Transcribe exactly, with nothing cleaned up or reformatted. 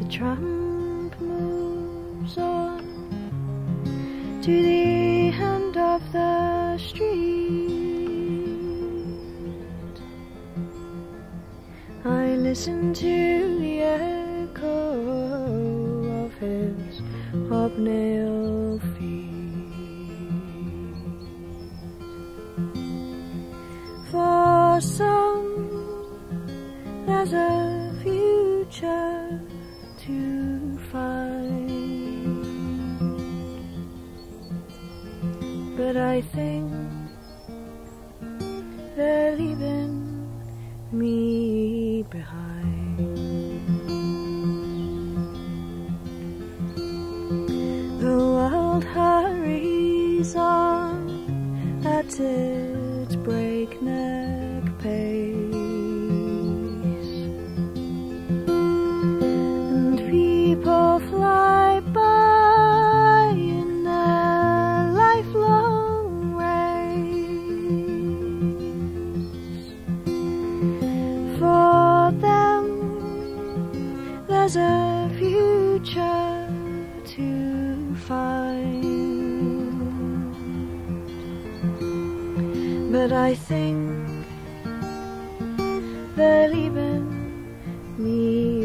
The tramp moves on to the end of the street. I listen to the echo of his hobnail feet. For some there's a future to find, but I think they're leaving me behind. The world hurries on at its breakneck pace, and people fly by in their lifelong race. For them there's a future to find, but I think they're leaving me